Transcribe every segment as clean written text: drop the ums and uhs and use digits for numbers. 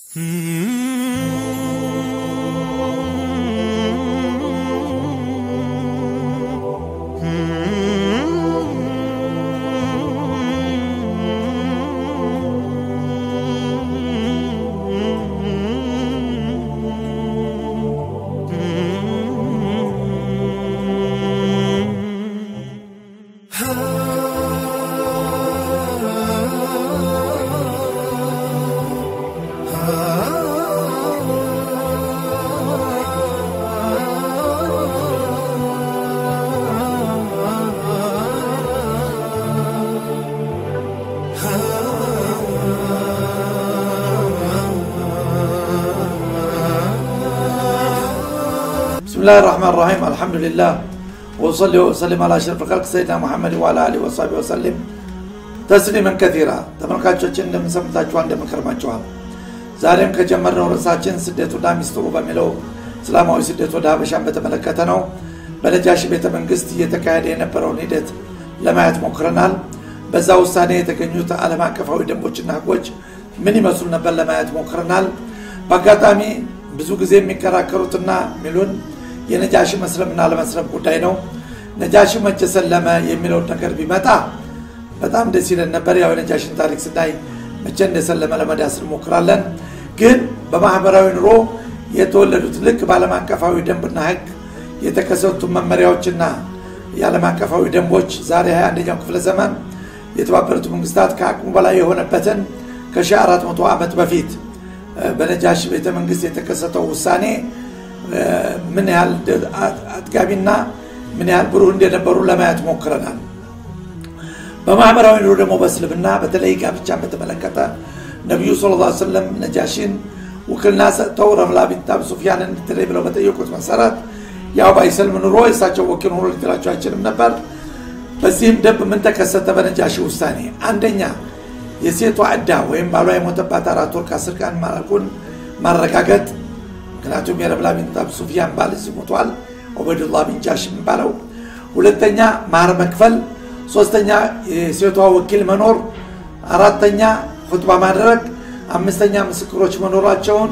بسم الله الرحمن الرحيم الحمد لله وصلي وسلم على اشرف الخلق سيدنا محمد وعلى اله وصحبه وسلم تسليما كثيرا ተመልካቾችን እንደምንሰምታችሁ እንደምንከርማችኋል ዛሬም ከጀመርነው ርዕሳችን ስደቱና ሚስጥሩ በሚለው እስላማዊ ስደት ወደ ሀበሻን በተመለከተ ነው በነጃሺ ቤተ መንግስት እየተካሄደ የነበረውን ሂደት ለማየት ሞክረናል በዛ ውሳኔ የተገኙት ዓለም አቀፋዊ ደንቦችና ህጎች ምን ይመስሉ ነበር ለማየት ሞክረናል በአጋጣሚ ብዙ ጊዜ የሚከራከሩትና ሚሉን የነጃሺ መስለምና ለመስለም ጉዳይ ነው ነጃሺ መቼ ሰለመ የሚለው ነገር ቢመጣ በጣም ደስ ይለን ነበር ያው ነጃሺን ታሪክ ስናይ መቼ እንደሰለመ ለመዳስ እንሞክራለን ግን በማህበራዊ ኑሮ የተወለዱት ልክ በዓለም አቀፋዊ ደንብና ህግ የተከሰቱ መመሪያዎችና የዓለም አቀፋዊ ደንቦች ዛሬ 21ኛው ክፍለ ዘመን የተባበሩት መንግስታት ከአቅሙ በላይ የሆነበትን ከ1400 ዓመት በፊት በነጃሺ ቤተ መንግስት የተከሰተው ውሳኔ ምን ያህል አጥጋቢና ምን ያህል ብሩህ እንደነበሩ ለማየት ሞክረናል በማህበራዊ ኑሮ ደግሞ በእስልምና በተለይ ጋብቻን በተመለከተ ነብዩ ሰለላሁ ዐለይሂ ወሰለም ነጃሺን ወክልና ሰጥተው ረምላ ቢንት አቢ ሱፊያን እንድትለይ ብለው በጠየቁት መሰረት ያው ባይሰልም ኑሮ እሳቸው ወኪል ሆኖ ሊጥላቸው አይችልም ነበር በዚህም ደብ ምን ተከሰተ በነጃሺ ውሳኔ አንደኛ የሴቷ አዳ ወይም ባሏ የሞተባት 4 ወር ከ10 ቀን ማለቁን ማረጋገጥ ምክንያቱም የረምላ ቢንት አቢ ሱፊያን ባል ሲሞቷል ዑበይዱላህ ቢን ጃሽ የሚባለው ሁለተኛ ማህር መክፈል ሶስተኛ የሴቷ ወኪል መኖር አራተኛ ኹጥባ ማድረግ አምስተኛ ምስክሮች መኖራቸውን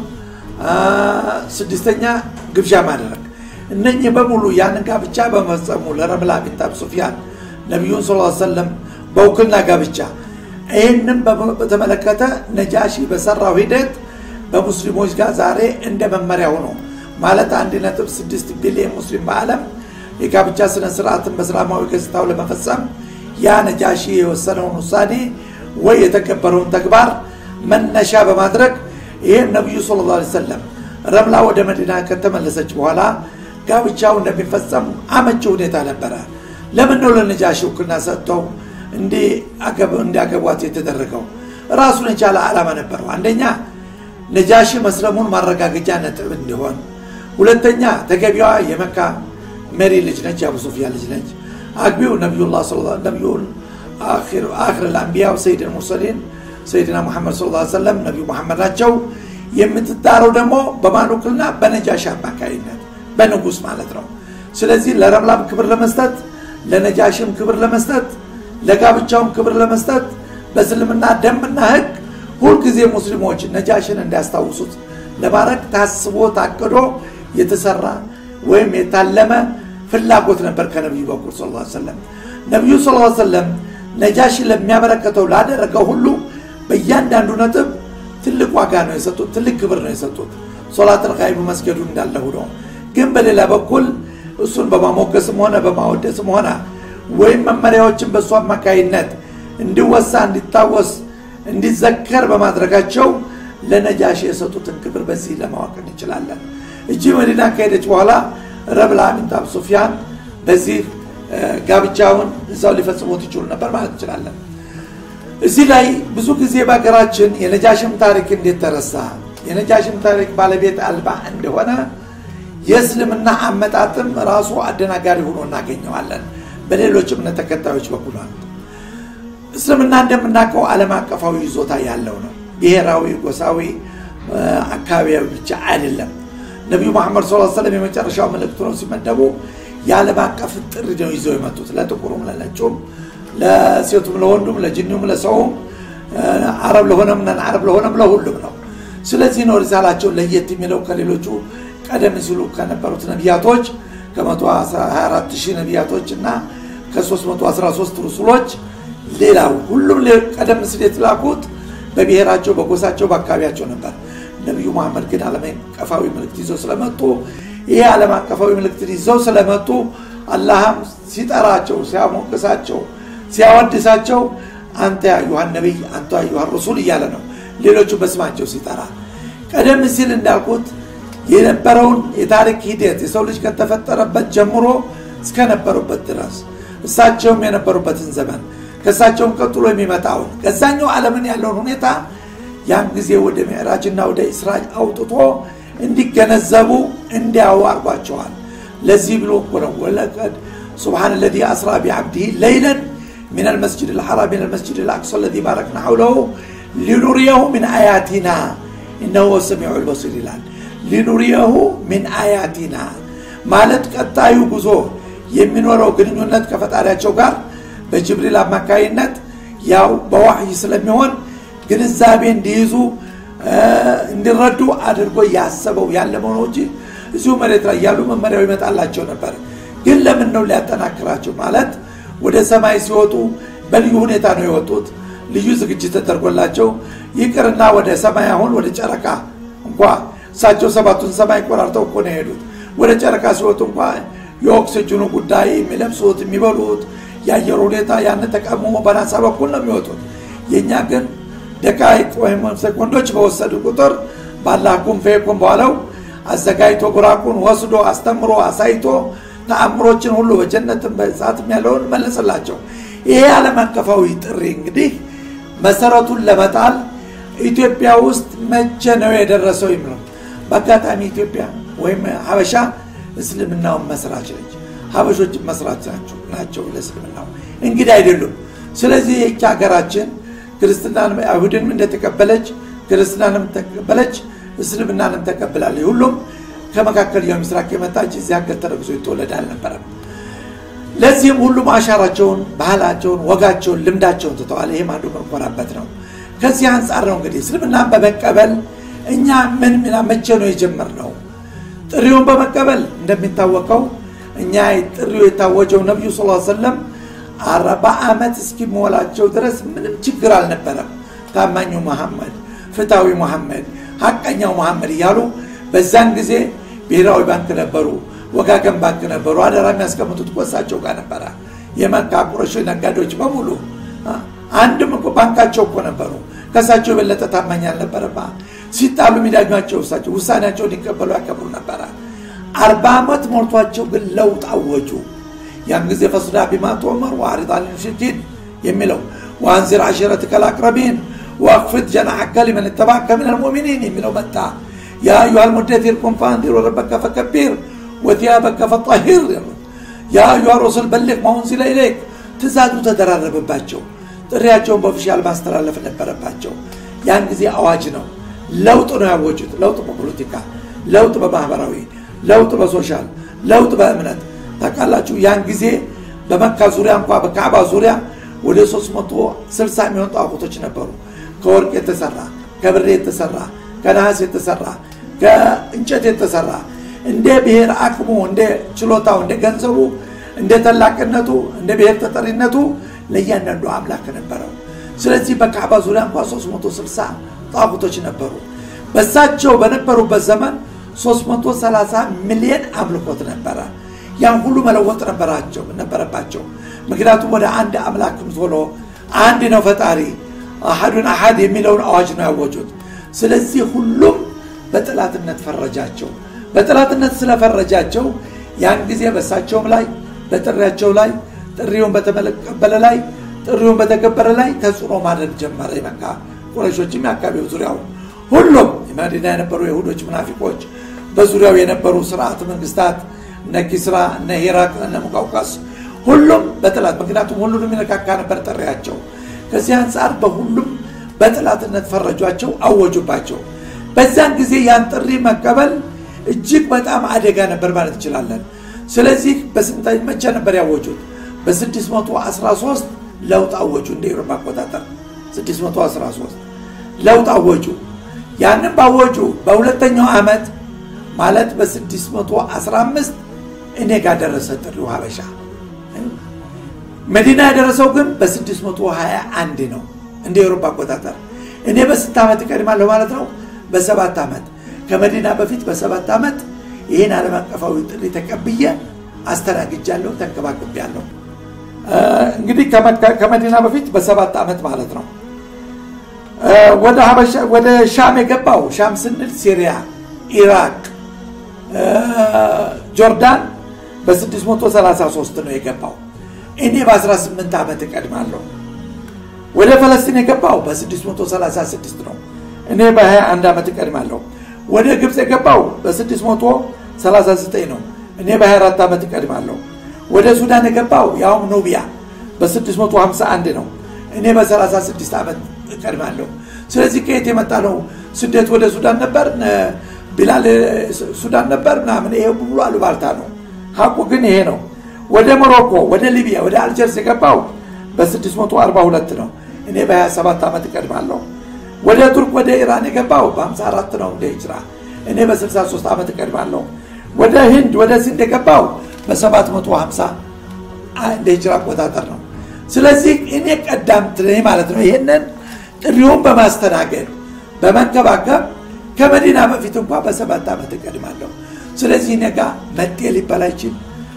ስድስተኛ ግብዣ ማድረግ እነኚህ በሙሉ ያን ጋብቻ በመፈጸሙ ለረምላ ቢንት አቢ ሱፊያን ነብዩ ሰለላሁ ዐለይሂ ወሰለም በውክልና ጋብቻ ይሄንን በተመለከተ ነጃሺ በሰራው ሂደት በሙስሊሞች ጋር ዛሬ እንደ መመሪያ ሆኖ ማለት 1.6 ቢሊዮን ሙስሊም በአለም የጋብቻ ስነ ስርዓትን በእስላማዊ ገጽታው ለመፈጸም ያ ነጃሺ የወሰነውን ውሳኔ ወይ የተከበረውን ተግባር መነሻ በማድረግ ይሄ ነብዩ ሰለላሁ ዐለይሂ ወሰለም ረምላ ወደ መዲና ከተመለሰች በኋላ ጋብቻው እንደሚፈጸም አመቺ ሁኔታ ነበር ለምን ነው ለነጃሺ ወክልና ሰጥተው እንዲያገቧት የተደረገው ራሱን የቻለ ዓላማ ነበር አንደኛ ነጃሺ መስለሙን ማረጋገጫ ነጥብ እንዲሆን ሁለተኛ ተገቢዋ የመካ መሪ ልጅ ነች አቡ ሱፊያን ልጅ ነች አግቢው ነብዩላህ ሰለላሁ ዐለይሂ ወሰለም አኺር الانبياء سيد المرسلين سيدنا محمد صلى الله عليه وسلم ነብዩ መሐመድ ናቸው የምትጣረው ደግሞ በማኑክልና በነጃሺ አማካይነት በንጉስ ማለት ነው ስለዚህ ለረምላም ክብር ለመስጠት ለነጃሺም ክብር ለመስጠት ለጋብቻውም ክብር ለመስጠት በእስልምና ደንብና ህግ ሁሉ ጊዜ ሙስሊሞች ነጃሺን እንዲያስታውሱት ለማረግ ታስቦ ታቅዶ የተሰራ ወይም የታለመ ፍላጎት ነበር ከነብዩ በኩል ሰለላሁ ዐለይሂ ወሰለም ነብዩ ሰለላሁ ዐለይሂ ወሰለም ነጃሺ ለሚያበረከተው ላደረገው ሁሉ በእያንዳንዱ ነጥብ ትልቅ ዋጋ ነው የሰጡት ትልቅ ክብር ነው የሰጡት ሶላተል ጋይብ መስገዱ እንዳለ ሆኖ ግን በሌላ በኩል እሱን በማሞገስም ሆነ በማወደስም ሆነ ወይም መመሪያዎችን በሷ አማካይነት እንዲወሳ እንዲታወስ እንዲዘከር በማድረጋቸው ለነጃሺ የሰጡትን ክብር በዚህ ለማወቅ እንችላለን እጂ መዲና ከሄደች በኋላ ረምላ ቢንት አቢ ሱፊያን በዚህ ጋብቻውን እዛው ሊፈጽሙት ይችሉ ነበር ማለት እንችላለን እዚህ ላይ ብዙ ጊዜ በአገራችን የነጃሺም ታሪክ እንዴት ተረሳ የነጃሺም ታሪክ ባለቤት አልባ እንደሆነ የእስልምና አመጣጥም ራሱ አደናጋሪ ሆኖ እናገኘዋለን በሌሎችም ተከታዮች በኩል እስልምና እንደምናውቀው ዓለም አቀፋዊ ይዞታ ያለው ነው ብሔራዊ ጎሳዊ አካባቢያዊ ብቻ አይደለም ነብዩ መሐመድ ሰለላሁ ዐለይሂ ወሰለም የመጨረሻው መልእክት ነው ሲመደቡ የዓለም አቀፍ ጥሪ ነው ይዘው የመጡት ለጥቁሩም ለነጩም ለሴቱም ለወንዱም ለጅኑም ለሰውም አረብ ለሆነም ለአረብ ለሆነም ለሁሉም ነው ስለዚህ ነው ሪሳላቸው ለየት የሚለው ከሌሎቹ ቀደም ሲሉ ከነበሩት ነቢያቶች ከ124,000 ነቢያቶችና ከ313 ሩሱሎች ሌላው ሁሉም ቀደም ሲል የተላኩት በብሔራቸው በጎሳቸው በአካባቢያቸው ነበር ነብዩ መሐመድ ግን ዓለም አቀፋዊ መልእክት ይዘው ስለመጡ ይሄ ዓለም አቀፋዊ መልእክት ይዘው ስለመጡ አላህም ሲጠራቸው ሲያሞቅሳቸው ሲያወድሳቸው አንተ ያ ዮሐን ነብይ አንተ ያ ዮሐን ረሱል ይያለ ነው ሌሎቹ በስማቸው ሲጠራ ቀደም ሲል እንዳልኩት የነበረውን የታሪክ ሂደት የሰው ልጅ ከተፈጠረበት ጀምሮ እስከ ነበሩበት ድረስ እሳቸውም የነበሩበትን ዘመን ከሳቸውም ቀጥሎ የሚመጣው ከዛኛው ዓለምን ያለውን ሁኔታ ያን ጊዜ ወደ ሚዕራጅና ወደ ኢስራእ አውጥቶ እንዲገነዘቡ እንዲያዋርጓቸዋል ለዚህ ብሎ ቆረው ወለቀድ سبحان الذي أسرى بعبده ليلا من المسجد الحرام إلى المسجد الأقصى الذي باركنا حوله لنريه من آياتنا إنه هو السميع البصير لنريه من آياتنا ማለት ቀጣዩ ጉዞ የሚኖረው ግንኙነት ከፈጣሪያቸው ጋር በጅብሪል አማካይነት ያው በዋህይ ስለሚሆን ግንዛቤ እንዲይዙ እንዲረዱ አድርጎ ያሰበው ያለመው ነው እንጂ እዚሁ መሬት ላይ ያሉ መመሪያው ይመጣላቸው ነበር ግን ለምን ነው ሊያጠናክራቸው ማለት ወደ ሰማይ ሲወጡ በልዩ ሁኔታ ነው የወጡት ልዩ ዝግጅት ተደርጎላቸው ይቅርና ወደ ሰማይ አሁን ወደ ጨረቃ እንኳን ሳቸው ሰባቱን ሰማይ ቆራርጠው እኮ ነው የሄዱት ወደ ጨረቃ ሲወጡ እንኳን የኦክሲጅኑ ጉዳይ የሚለብሱት የሚበሉት ያየሩ ሁኔታ ያን ተቀምሞ በናሳ በኩል ነው የሚወጡት የኛ ግን ደቂቃ ወይም ሰኮንዶች በወሰዱ ቁጥር ባላኩም ፈይኩም በኋላው አዘጋይቶ ጉራቁን ወስዶ አስተምሮ አሳይቶ ተአምሮችን ሁሉ በጀነትም በዛትም ያለውን መለሰላቸው ይሄ ዓለም አቀፋዊ ጥሪ እንግዲህ መሰረቱን ለመጣል ኢትዮጵያ ውስጥ መቼ ነው የደረሰው ይምለው በአጋጣሚ ኢትዮጵያ ወይም ሀበሻ እስልምናው መስራች ነች ሀበሾች መስራች ናቸው ለእስልምናው እንግዲህ አይደሉም ስለዚህ ይህች ሀገራችን ክርስትናንም አይሁድንም እንደተቀበለች ክርስትናንም ተቀበለች እስልምናንም ተቀበላለች ሁሉም ከመካከለኛው ምስራቅ የመጣች እዚህ ሀገር ተረግዞ የተወለደ አልነበረም ለዚህም ሁሉም አሻራቸውን ባህላቸውን ወጋቸውን ልምዳቸውን ተተዋል ይሄ ማንዱ መቆራበት ነው ከዚህ አንፃር ነው እንግዲህ እስልምናን በመቀበል እኛ ምን መቼ ነው የጀመርነው ጥሪውን በመቀበል እንደሚታወቀው እኛ ጥሪው የታወጀው ነብዩ ሰለላሁ ዐለይሂ ወሰለም 40 አመት እስኪሞላቸው ድረስ ምንም ችግር አልነበረም ታማኙ መሐመድ ፍታዊ መሐመድ ሐቀኛው መሐመድ ይያሉ በዛን ጊዜ ብሔራዊ ባንክ ነበሩ ወጋገን ባንክ ነበሩ አደራ የሚያስቀምጡት ቆሳቸው ጋር ነበር የመካ ቁረሽ ነጋዴዎች በሙሉ አንድም እኮ ባንካቸው እኮ ነበሩ ከሳቸው በለጠ ታማኝ አልነበረባ ሲጣሉ ሚዳኛቸው እሳቸው ውሳኔያቸውን ይቀበሉ ያከብሩ ነበር 40 አመት ሞልቷቸው ግን ለውጥ አወጁ ያን ጊዜ ፈስዳ ቢማቶ ዑመር ዋሪድ አልሙሽኪን የሚለው ወአንዚር አሽረተከ አልአቅረቢን واخفض جناحك لمن اتبعك من المؤمنين የሚለው መጣ يا ايها المدثر قم فانذر وربك فكبر وثيابك فطهر يا ايها الرسول بلغ ما انزل اليك ትዛዙ ተደራረበባቸው ጥሪያቸውን በኦፊሻል ማስተላለፍ ነበረባቸው ያን ጊዜ አዋጅ ነው ለውጥ ነው ያወጁት ለውጥ በፖለቲካ ለውጥ በማህበራዊ ለውጥ በሶሻል ለውጥ በእምነት ታቃላችሁ ያን ጊዜ በመካ ዙሪያ እንኳን በካዕባ ዙሪያ ወደ 360 የሚሆኑ ጣዖቶች ነበሩ ከወርቅ የተሰራ ከብር የተሰራ ከነሐስ የተሰራ ከእንጨት የተሰራ እንደ ብሔር አቅሙ እንደ ችሎታው እንደ ገንዘቡ እንደ ተላቅነቱ እንደ ብሔር ተጠሪነቱ ለያንዳንዱ አምላክ ነበረው ስለዚህ በካዕባ ዙሪያ እንኳን 360 ጣዖቶች ነበሩ በሳቸው በነበሩበት ዘመን 330 ሚሊዮን አምልኮት ነበር ያን ሁሉ መለወጥ ነበረባቸው ምክንያቱም ወደ አንድ አምላክ ሆኖ አንድ ነው ፈጣሪ አሐዱን አሐድ የሚለውን አዋጅ ነው ያወጁት ስለዚህ ሁሉም በጥላትነት ፈረጃቸው በጥላትነት ስለፈረጃቸው ያን ጊዜ በሳቸውም ላይ በጥሪያቸው ላይ ጥሪውን በተመለከበለ ላይ ጥሪውን በተከበረ ላይ ተጽዕኖ ማድረግ ጀመረ የመካ ቁረይሾችም ያካባቢው ዙሪያው ሁሉም የመዲና የነበሩ ይሁዶች ሙናፊቆች በዙሪያው የነበሩ ስርዓት መንግስታት ነኪስራ ነሂራቅ ነሙቃውቃስ ሁሉም በጥላት ምክንያቱም ሁሉንም ይነካካ ነበር ጥሪያቸው ከዚህ አንፃር በሁሉም በጥላትነት ፈረጇቸው አወጁባቸው በዛን ጊዜ ያን ጥሪ መቀበል እጅግ በጣም አደጋ ነበር ማለት ይችላል ስለዚህ በስንታይ መቼ ነበር ያወጁት በ613 ለውጥ አወጁ እንደ ኢሮፓ አቆጣጠር 613 ለውጥ አወጁ ያንን ባወጁ በሁለተኛው አመት ማለት በ615 እኔ ጋር ደረሰ ጥሪው ሀበሻ መዲና ያደረሰው ግን በ621 ነው እንደ አውሮፓ አቆጣጠር እኔ በ6 አመት ቀድማለሁ ማለት ነው በ7 አመት ከመዲና በፊት በ7 አመት ይሄን ዓለም አቀፋዊ ጥሪ ተቀብዬ አስተናግጃለሁ ተንከባክቤያለሁ እንግዲህ ከመዲና በፊት በ7 አመት ማለት ነው ወደ ሀበሻ ወደ ሻም የገባው ሻም ስንል ሲሪያ ኢራቅ ጆርዳን በ633 ነው የገባው እኔ በ18 አመት ቀድማለሁ ወደ ፍልስጤም የገባው በ636 ነው እኔ በ21 አመት ቀድማለሁ ወደ ግብጽ የገባው በ639 ነው እኔ በ24 አመት ቀድማለሁ ወደ ሱዳን የገባው ያው ኑቢያ በ651 ነው እኔ በ36 አመት ቀድማለሁ ስለዚህ ከየት የመጣ ነው ስደት ወደ ሱዳን ነበር ቢላል ሱዳን ነበር ምናምን ይሄ ሁሉ አሉባልታ ነው ሐቁ ግን ይሄ ነው ወደ ሞሮኮ ወደ ሊቢያ ወደ አልጀርስ የገባው በ642 ነው እኔ በ27 አመት ቀድማለሁ ወደ ቱርክ ወደ ኢራን የገባው በ54 ነው እንደ ሂጅራ እኔ በ63 አመት ቀድማለሁ ወደ ህንድ ወደ ሲንድ የገባው በ750 እንደ ሂጅራ አቆጣጠር ነው ስለዚህ እኔ ቀዳምት ነኝ ማለት ነው ይሄንን ጥሪውን በማስተናገድ በመንከባከብ ከመዲና በፊት እንኳን በ7 አመት ቀድማለሁ ስለዚህ ነጋ መጤ ሊባላችን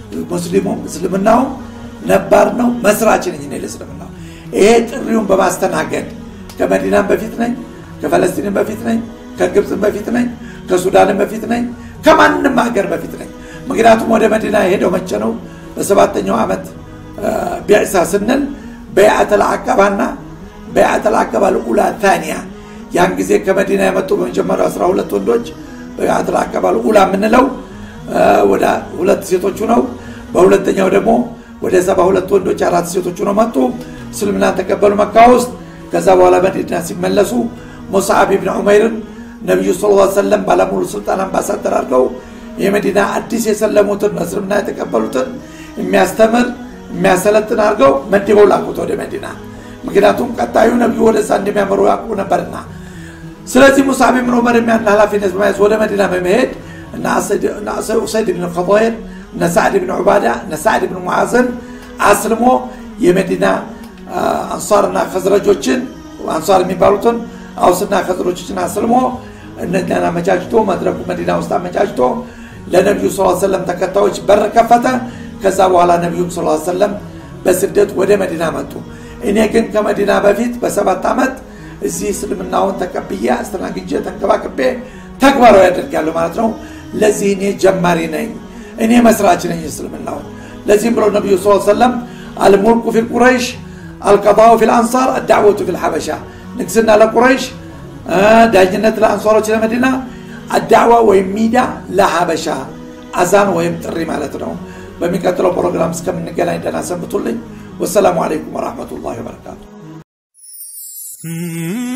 ሙስሊሙም ነባር ነው መስራች ነኝ እኔ ለእስልምናው ይሄ ጥሪውን በማስተናገድ ከመዲና በፊት ነኝ ከፍልስጤም በፊት ነኝ ከግብጽ በፊት ነኝ ከሱዳን በፊት ነኝ ከማንንም ሀገር በፊት ነኝ ምክንያቱም ወደ መዲና ሄደው መቼ ነው በ7ኛው አመት ቢዕሳ ስንል በይዓት العقبና በይዓት العقبة الأولى الثانية ያን ጊዜ ከመዲና የመጡ በመጀመሪያው 12 ወንዶች በይዓት العقبة الأولى ምንለው ወደ ሁለት ሴቶች ነው በሁለተኛው ደግሞ ወደ 72 ወንዶች አራት ሴቶች ነው መጡ እስልምና ተቀበሉ መካ ውስጥ ከዛ በኋላ መዲና ሲመለሱ ሙስዓብ ኢብኑ ዑመይር ነብዩ ሰለላሁ ዐለይሂ ወሰለም ባለሙሉ ስልጣን አምባሳደር አድርገው የመዲና አዲስ የሰለሙትን እስልምና የተቀበሉትን የሚያስተምር የሚያሰለጥን አድርገው መድበው ላኩት ወደ መዲና ምክንያቱም ቀጣዩ ነብዩ ወደዛ እንደሚያመሩ ያውቁ ነበርና ስለዚህ ሙስዓብ ኢብኑ ዑመይር የሚያን ኃላፊነት በመያዝ ወደ መዲና በመሄድ እና ኡሰይድ ኢብኑ ኸضይር እና ሰዓድ ኢብኑ ዑባዳ እና ሰዓድ ኢብኑ ሙዓዝን አስልሞ የመዲና አንሳርና ኸዝረጆችን አንሳር የሚባሉትን አውስና ኸዝረጆችን አስልሞ እነኛና መጫጭቶ መድረኩ መዲና ውስጥ አመጫጭቶ ለነብዩ ሰለላሁ ዐለይሂ ወሰለም ተከታዮች በር ከፈተ ከዛ በኋላ ነብዩ ሰለላሁ ዐለይሂ ወሰለም በስደት ወደ መዲና መጡ እኔ ግን ከመዲና በፊት በ7 አመት እዚህ እስልምናውን ተቀብዬ አስተናግጄ ተንከባክቤ ተግባራዊ ያደርጋለሁ ማለት ነው ለዚህ እኔ ጀማሪ ነኝ እኔ መስራች ነኝ እስልምናው ለዚህ ብሎ ነብዩ ሰለላሁ ዐለይሂ ወሰለም الملك في القريش القضاء في الانصار الدعوه في الحبشه نكسنا لقريش داجنت الانصاروች ለመዲና الدعوه ويميدا لحبشه اذان ويمطري ማለት ነው በሚቀጥለው ፕሮግራም እስከምንገናኝ ደህና ሰንብቱልኝ والسلام عليكم ورحمه الله وبركاته